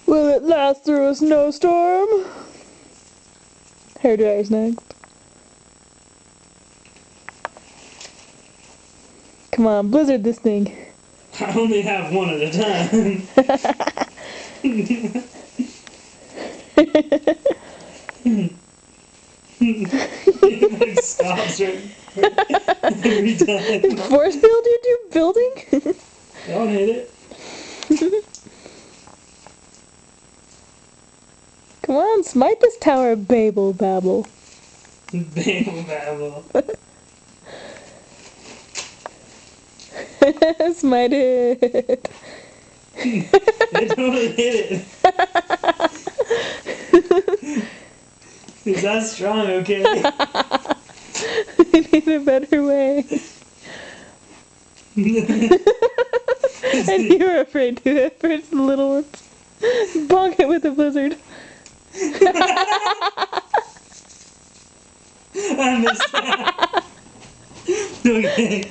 Will it last through a snowstorm? Hairdryer's next. Come on, blizzard this thing. I only have one at a time. It like stops right every time. Force field you do building? Don't hit it. Come on, smite this Tower of Babel, Babel. Babel babble. Smite it. They totally hit it. Is that strong, okay? We need a better way. And you were afraid to at first, the little ones. Bonk it with a blizzard. I missed that. Okay.